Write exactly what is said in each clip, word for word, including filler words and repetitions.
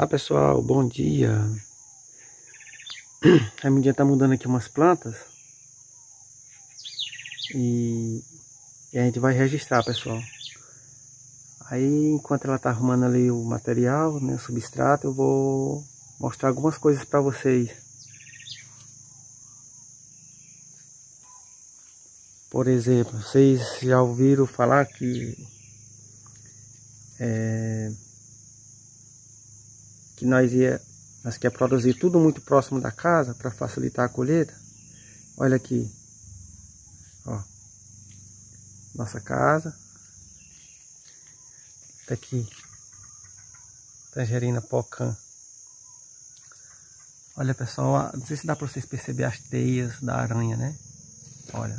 Olá pessoal, bom dia. A Mindinha tá mudando aqui umas plantas e, e a gente vai registrar, pessoal. Aí enquanto ela tá arrumando ali o material, né, o substrato, eu vou mostrar algumas coisas para vocês. Por exemplo, vocês já ouviram falar que é, que nós ia nós quer produzir tudo muito próximo da casa para facilitar a colheita? Olha aqui, ó, nossa casa. Tá aqui, tangerina pocã. Olha pessoal, não sei se dá para vocês perceber as teias da aranha, né? Olha.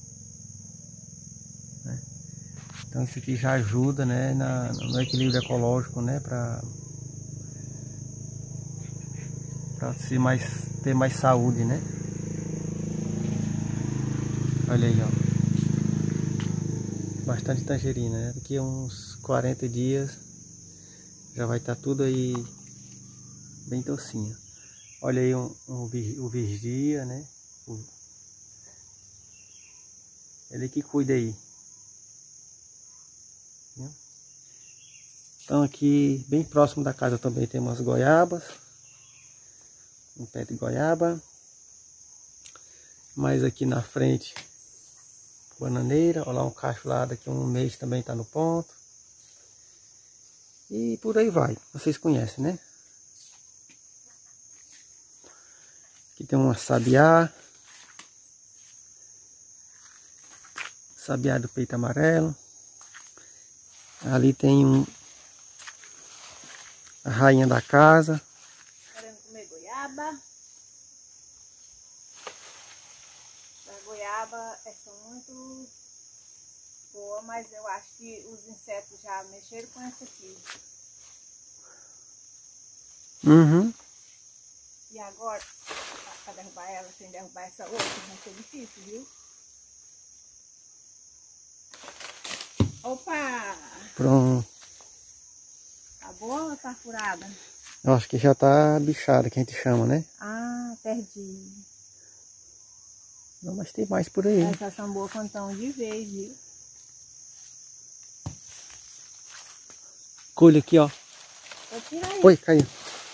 Né? Então isso aqui já ajuda, né, na, no equilíbrio ecológico, né? Para para ser mais, ter mais saúde, né? Olha aí, ó. Bastante tangerina, né? Daqui a uns quarenta dias já vai estar tudo aí bem docinho. Olha aí um, um, o vigia, né? O, ele que cuida aí. Então aqui bem próximo da casa também tem umas goiabas. Um pé de goiaba. Mais aqui na frente bananeira. Olha lá um cacho lá, daqui a um mês também está no ponto. E por aí vai. Vocês conhecem, né? Aqui tem uma sabiá. Sabiá do peito amarelo. Ali tem um, a rainha da casa. Querendo comer goiaba. A goiaba é muito boa, mas eu acho que os insetos já mexeram com essa aqui. Uhum. E agora, para derrubar ela sem derrubar essa outra, vai ser difícil, viu? Opa! Pronto. Tá boa ou tá furada? Eu acho que já tá bichada, que a gente chama, né? Ah, perdi. Não, mas tem mais por aí. Essas são boas quando estão de vez, viu? Colhe aqui, ó. Vou tirar aí. Oi, caiu.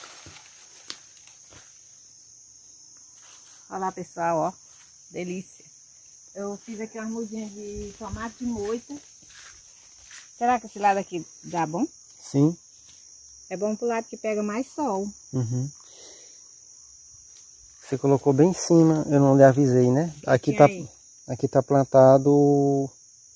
Olha lá, pessoal, ó. Delícia. Eu fiz aqui umas mudinhas de tomate de moita. Será que esse lado aqui dá bom? Sim. É bom pro lado que pega mais sol. Uhum. Você colocou bem em cima, eu não lhe avisei, né? Aqui tá, aqui tá plantado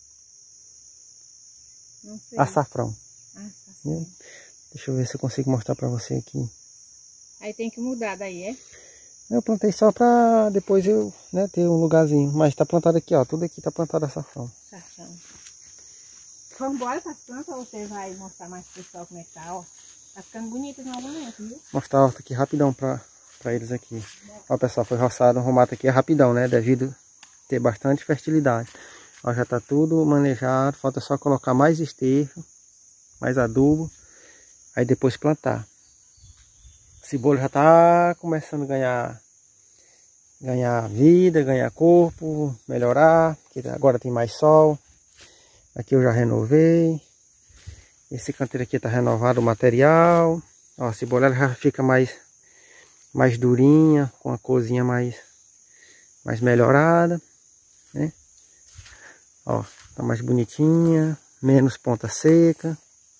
não sei. açafrão. Açafrão. Deixa eu ver se eu consigo mostrar pra você aqui. Aí tem que mudar daí, é? Eu plantei só pra depois eu, né, ter um lugarzinho. Mas tá plantado aqui, ó. Tudo aqui tá plantado açafrão. Açafrão. Vamos embora com as plantas ou você vai mostrar mais pro pessoal como é que tá, ó? Tá ficando bonito novamente, viu? Mostrar a horta aqui rapidão pra, pra eles aqui. Ó, pessoal, foi roçado, o mato aqui é rapidão, né? Devido ter bastante fertilidade. Ó, já tá tudo manejado. Falta só colocar mais esterco, mais adubo. Aí depois plantar. A cebola já tá começando a ganhar, ganhar vida, ganhar corpo, melhorar. Porque agora tem mais sol. Aqui eu já renovei. Esse canteiro aqui tá renovado o material. Ó, a cebola ela já fica mais, mais durinha, com a corzinha mais, mais melhorada, né? Ó, tá mais bonitinha, menos ponta seca.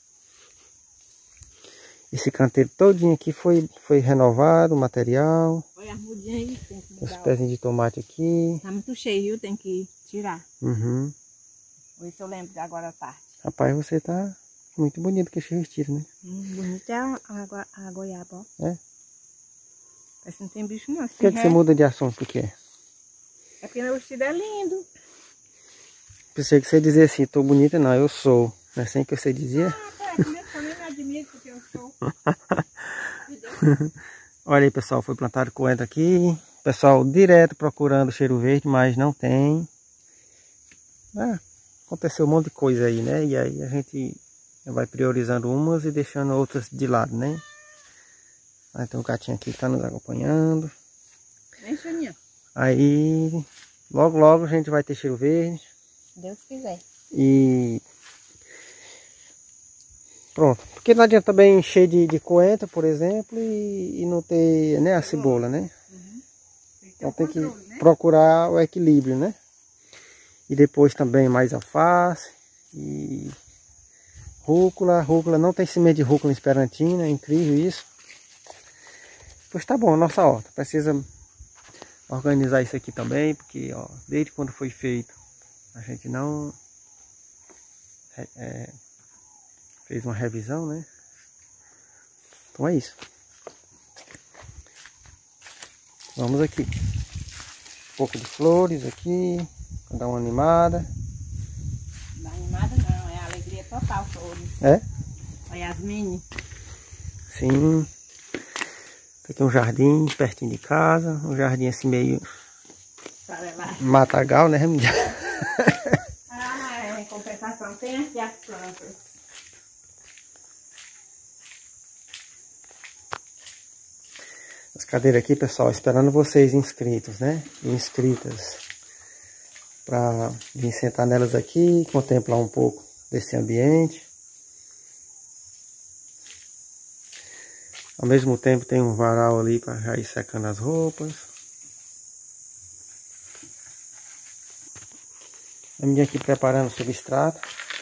Esse canteiro todinho aqui foi, foi renovado o material. Olha as mudinhas aí, tem que mudar. Os pezinhos de tomate aqui. Tá muito cheio, viu? Tem que tirar. Uhum. Vou ver se eu lembro de agora a parte. Rapaz, você tá muito bonito com esse vestido, né? Hum, bonito é a, a, a goiaba, ó. É? Parece que não tem bicho não. Por que, que você muda de assunto? Por quê? É porque meu vestido é lindo. Pensei que você dizia assim, tô bonita, não, eu sou. Não é assim que você dizia? Ah, peraí, primeiro eu nem me admiro porque eu sou. Olha aí, pessoal, foi plantado coentro aqui. Pessoal direto procurando cheiro verde, mas não tem. Ah, aconteceu um monte de coisa aí, né? E aí a gente vai priorizando umas e deixando outras de lado, né? Aí tem um gatinho aqui que tá nos acompanhando. Vem, Soninha. Aí, logo, logo a gente vai ter cheiro verde. Deus quiser. E... pronto. Porque não adianta também encher de, de coentro, por exemplo, e, e não ter, né, a cebola, né? Uhum. Tem que ter Então o tem controle, que né? procurar o equilíbrio, né? E depois também mais alface e rúcula. Rúcula, não tem semente de rúcula em Esperantina, é incrível isso. Pois tá bom, nossa horta. Precisa organizar isso aqui também, porque ó, desde quando foi feito a gente não é, é, fez uma revisão, né? Então é isso. Vamos aqui. Um pouco de flores aqui, pra dar uma animada. Não dá animada não, é alegria total, flores. É? Olha Yasmine. Sim. Aqui é um jardim pertinho de casa, um jardim assim meio matagal, né? Ah, mas em compensação tem aqui as plantas. As cadeiras aqui, pessoal, esperando vocês inscritos, né? E inscritas. Para vir sentar nelas aqui, contemplar um pouco desse ambiente. Ao mesmo tempo tem um varal ali para já ir secando as roupas. A menina aqui preparando o substrato.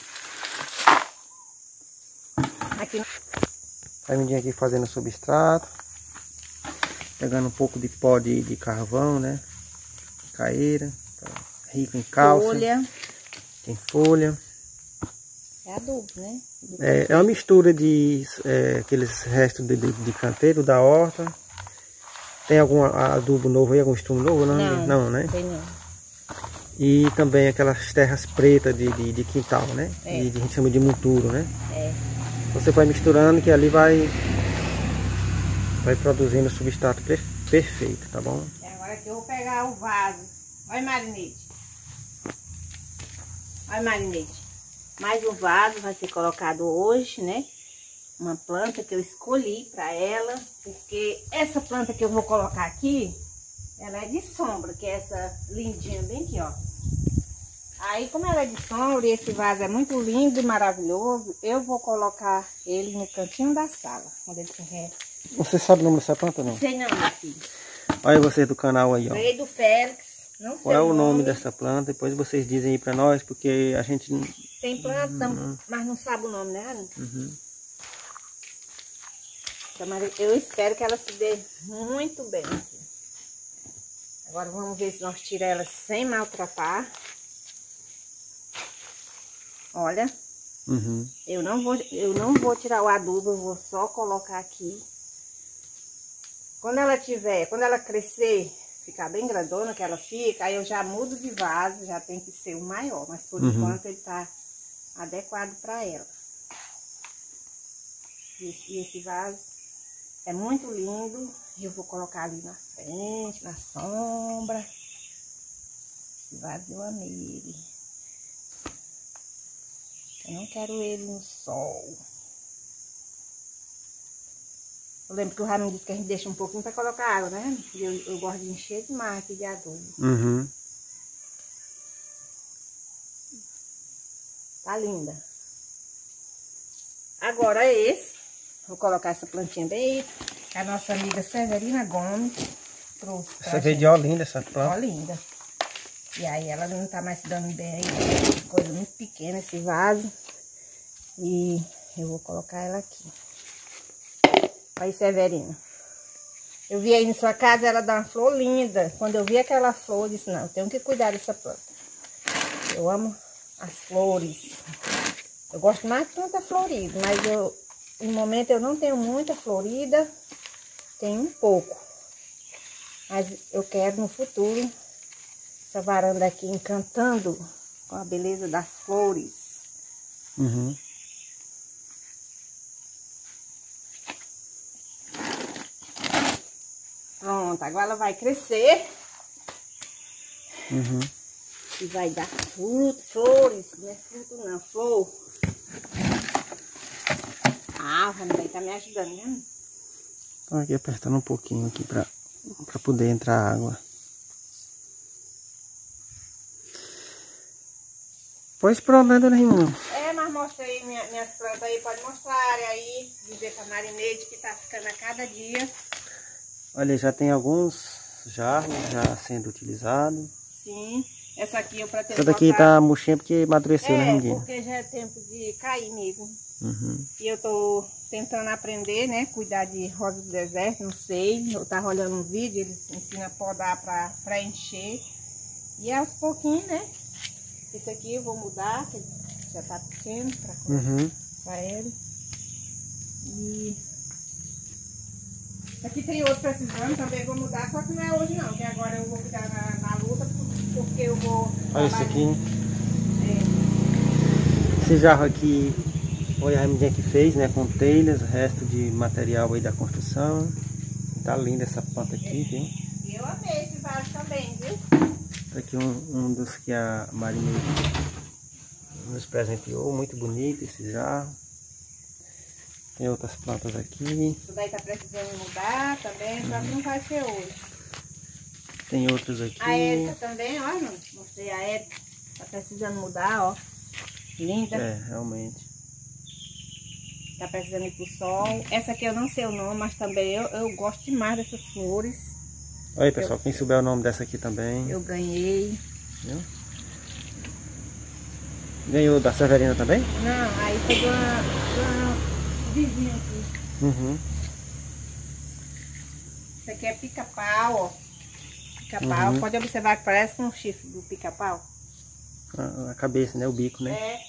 Aqui. A menina aqui fazendo o substrato. Pegando um pouco de pó de, de carvão, né? Caeira. Rico em cálcio. Folha. Tem folha. É adubo, né? É, é uma mistura de é, aqueles restos de, de, de canteiro da horta. Tem algum adubo novo aí, algum estrume novo? Não, não, não, né? Tem não. E também aquelas terras pretas de, de, de quintal, né? É. De, de, a gente chama de monturo, né? É. Você vai misturando que ali vai vai produzindo o substrato per, perfeito, tá bom? E agora que eu vou pegar o vaso. Olha, Marinete. Olha, Marinete. Mais um vaso vai ser colocado hoje, né? Uma planta que eu escolhi para ela, porque essa planta que eu vou colocar aqui, ela é de sombra, que é essa lindinha bem aqui, ó. Aí, como ela é de sombra e esse vaso é muito lindo e maravilhoso, eu vou colocar ele no cantinho da sala, quando ele tiver. Você sabe o nome dessa planta, não? Sei não, meu filho. Olha vocês do canal aí, ó. Veio do Félix. Não sei Qual é o nome, nome dessa planta? Depois vocês dizem aí pra nós, porque a gente... Tem planta, uhum. mas não sabe o nome, né? Uhum. Eu espero que ela se dê muito bem. Agora vamos ver se nós tiramos ela sem maltratar. Olha. Uhum. Eu não vou, eu não vou tirar o adubo, eu vou só colocar aqui. Quando ela tiver, quando ela crescer, ficar bem grandona que ela fica, aí eu já mudo de vaso, já tem que ser o maior, mas por uhum. enquanto ele tá adequado para ela. E esse, e esse vaso é muito lindo, e eu vou colocar ali na frente, na sombra. Esse vaso eu amei ele. Eu não quero ele no sol. Eu lembro que o Raimundo disse que a gente deixa um pouquinho para colocar água, né? E eu, eu gosto de encher demais aqui de adubo. Uhum. Tá linda. Agora esse. Vou colocar essa plantinha bem. A nossa amiga Severina Gomes trouxe. Você vê de Olinda essa planta? Olinda. E aí ela não tá mais se dando bem aí. Coisa muito pequena esse vaso. E eu vou colocar ela aqui. Aí, Severina. Eu vi aí na sua casa ela dá uma flor linda. Quando eu vi aquela flor, eu disse, não, eu tenho que cuidar dessa planta. Eu amo as flores. Eu gosto mais de planta florida, mas eu, no momento eu não tenho muita florida. Tenho um pouco. Mas eu quero no futuro essa varanda aqui encantando com a beleza das flores. Uhum. Pronto, agora ela vai crescer. Uhum. E vai dar fruto, flores, não é fruto não, flor. Ah, o Raimundo tá me ajudando, né? Só aqui apertando um pouquinho aqui para para poder entrar água. Pois pronto, né, dona Raimunda? É, mas mostra aí minha, minhas plantas aí, pode mostrar aí, dizer pra Marineide que tá ficando a cada dia. Olha, já tem alguns jarros já sendo utilizados. Sim, essa aqui eu pretendo Essa daqui botar... tá murchinha porque amadureceu, é, né, Raimundinha? porque já é tempo de cair mesmo. Uhum. E eu tô tentando aprender, né, cuidar de rosa do deserto, não sei. Eu tava olhando um vídeo, eles ensinam a podar pra, pra encher. E aos pouquinhos, né? Esse aqui eu vou mudar, que já tá pequeno pra, Uhum. pra ele. E aqui tem outro precisando, também vou mudar, só que não é hoje não, que agora eu vou cuidar na, na luta, porque eu vou... Olha esse aqui. É. Esse jarro aqui foi a Raimundinha que fez, né? Com telhas, resto de material aí da construção. Tá linda essa planta aqui, viu? E eu amei esse vaso também, viu? Tá aqui um, um dos que a Marinha nos presenteou, muito bonito esse jarro. Tem outras plantas aqui. Isso daí tá precisando mudar também, só que não vai ser hoje. Tem outros aqui. A Érica também, ó, mano. Mostrei a Érica. Tá precisando mudar, ó. Linda. É, realmente. Tá precisando ir pro sol. Essa aqui eu não sei o nome, mas também eu, eu gosto demais dessas flores. Olha aí, pessoal, eu, quem souber o nome dessa aqui também. Eu ganhei. Viu? Ganhou da Severina também? Não, aí pegou uma, uma vizinha aqui. Uhum. Isso aqui é pica-pau, ó. Pica-pau. Uhum. Pode observar que parece um chifre do pica-pau. A, a cabeça, né? O bico, né? É.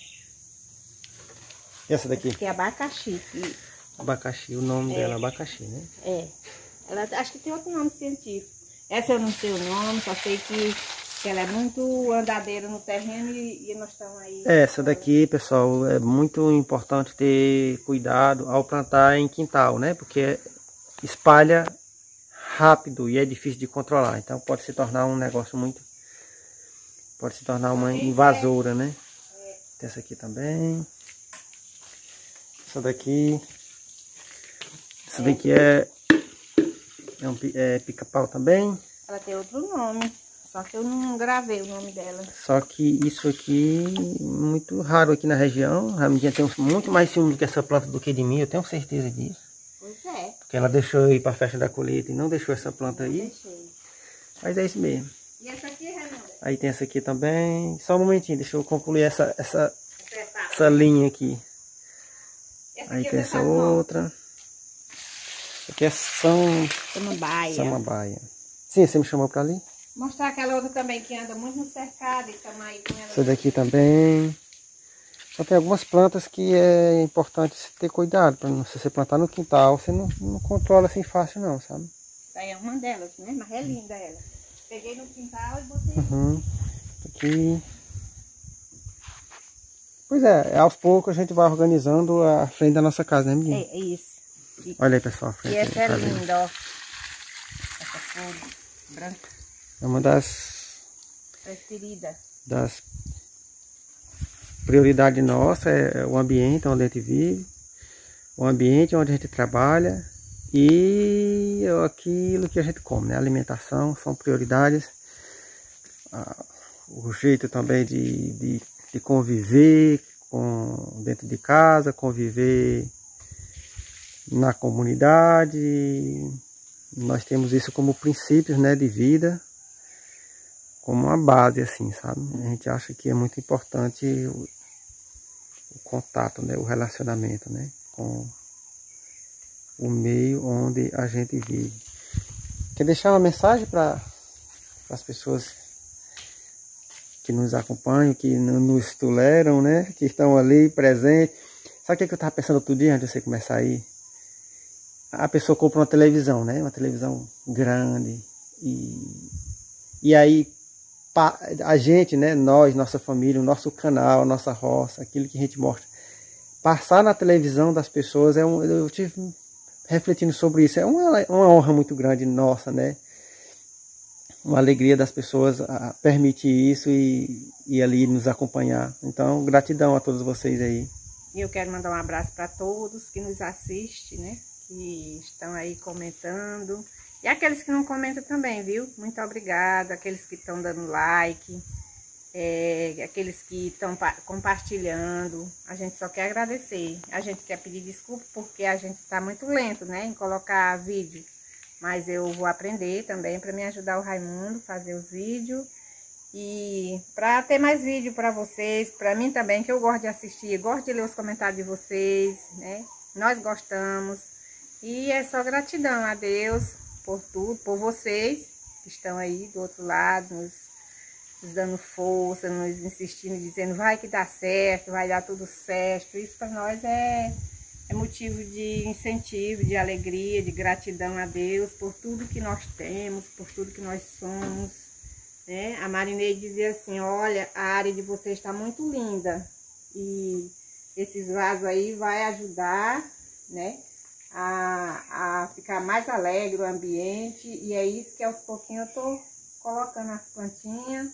E essa daqui? Essa aqui é abacaxi. E... abacaxi, o nome é. dela é abacaxi, né? É. Ela, acho que tem outro nome científico. Essa eu não sei o nome, só sei que, que ela é muito andadeira no terreno e, e nós estamos aí. Essa daqui, pessoal, é muito importante ter cuidado ao plantar em quintal, né? Porque espalha rápido e é difícil de controlar. Então pode se tornar um negócio muito... Pode se tornar uma invasora, né? Tem essa aqui também. Essa daqui... Essa daqui é... É, um, é pica-pau também. Ela tem outro nome, só que eu não gravei o nome dela. Só que isso aqui, muito raro aqui na região. A Raimundinha tem muito mais ciúme que essa planta do que de mim, eu tenho certeza disso. Pois é. Porque ela deixou eu ir para a festa da colheita e não deixou essa planta aí. Deixei. Mas é isso mesmo. E essa aqui, Raimunda? Aí tem essa aqui também. Só um momentinho, deixa eu concluir essa, essa, essa linha aqui. Essa Aí aqui tem essa outra. Aqui é São... Samambaia. Samambaia. Sim, você me chamou para ali? Mostrar aquela outra também que anda muito no cercado e estamos aí com ela. Essa daqui também. Então tem algumas plantas que é importante ter cuidado. Para não, se você plantar no quintal, você não, não controla assim fácil não, sabe? Aí é uma delas, né? Mas é linda ela. Peguei no quintal e botei. Uhum. Aqui. Pois é, aos poucos a gente vai organizando a frente da nossa casa, né, menina? É, é isso. E, olha aí, pessoal, a frente. E essa é tá linda, ó. Essa cor branca. É uma das... preferida. Das prioridades nossas, é o ambiente onde a gente vive, o ambiente onde a gente trabalha e aquilo que a gente come, né? A alimentação são prioridades. Ah, o jeito também de, de, de conviver com, dentro de casa, conviver na comunidade. Nós temos isso como princípios, né, de vida, como uma base, assim, sabe? A gente acha que é muito importante o, o contato, né, o relacionamento, né, com o meio onde a gente vive. Quer deixar uma mensagem para as pessoas que nos acompanham, que nos toleram, né, que estão ali presentes? Sabe o que, é que eu estava pensando outro dia, antes de você começar aí? A pessoa compra uma televisão, né, uma televisão grande, e, e aí a gente, né, nós, nossa família, o nosso canal, nossa roça, aquilo que a gente mostra, passar na televisão das pessoas, é um, eu tive refletindo sobre isso, é uma, uma honra muito grande nossa, né, uma alegria das pessoas a permitir isso e, e ali nos acompanhar. Então, gratidão a todos vocês aí. E eu quero mandar um abraço para todos que nos assistem, né, que estão aí comentando. E aqueles que não comentam também, viu? Muito obrigada. Aqueles que estão dando like, é, aqueles que estão compartilhando. A gente só quer agradecer. A gente quer pedir desculpa porque a gente está muito lento, né, em colocar vídeo. Mas eu vou aprender também para me ajudar o Raimundo a fazer os vídeos. E para ter mais vídeo para vocês, para mim também, que eu gosto de assistir, gosto de ler os comentários de vocês, né? Nós gostamos. E é só gratidão a Deus por tudo, por vocês que estão aí do outro lado, nos, nos dando força, nos insistindo, dizendo vai que dá certo, vai dar tudo certo. Isso para nós é, é motivo de incentivo, de alegria, de gratidão a Deus por tudo que nós temos, por tudo que nós somos. Né? A Marineide dizia assim, olha, a área de vocês está muito linda e esses vasos aí vai ajudar, né, a, a ficar mais alegre o ambiente, e é isso que aos pouquinhos eu tô colocando as plantinhas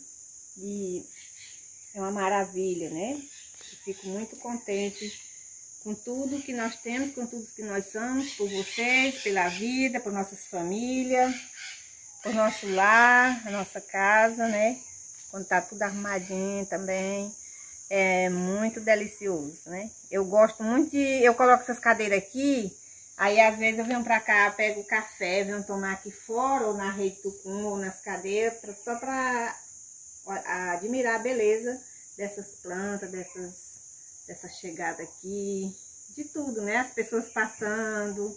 e é uma maravilha, né? Eu fico muito contente com tudo que nós temos, com tudo que nós somos, por vocês, pela vida, por nossas famílias, o nosso lar, a nossa casa, né? Quando tá tudo arrumadinho também, é muito delicioso, né? Eu gosto muito de... Eu coloco essas cadeiras aqui, aí às vezes eu venho pra cá, pego o café, venho tomar aqui fora, ou na Rede Tucum, ou nas cadeiras, pra, só pra admirar a beleza dessas plantas, dessas, dessa chegada aqui, de tudo, né? As pessoas passando,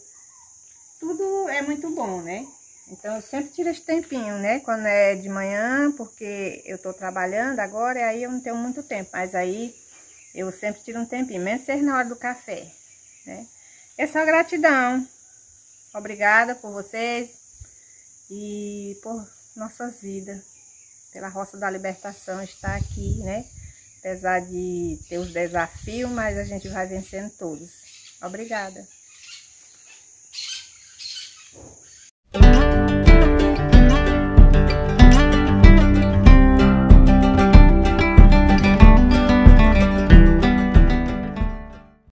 tudo é muito bom, né? Então, eu sempre tiro esse tempinho, né? Quando é de manhã, porque eu tô trabalhando agora, e aí eu não tenho muito tempo. Mas aí, eu sempre tiro um tempinho, menos seja na hora do café, né? É só gratidão. Obrigada por vocês e por nossas vidas. Pela Roça da Libertação estar aqui, né? Apesar de ter os desafios, mas a gente vai vencendo todos. Obrigada.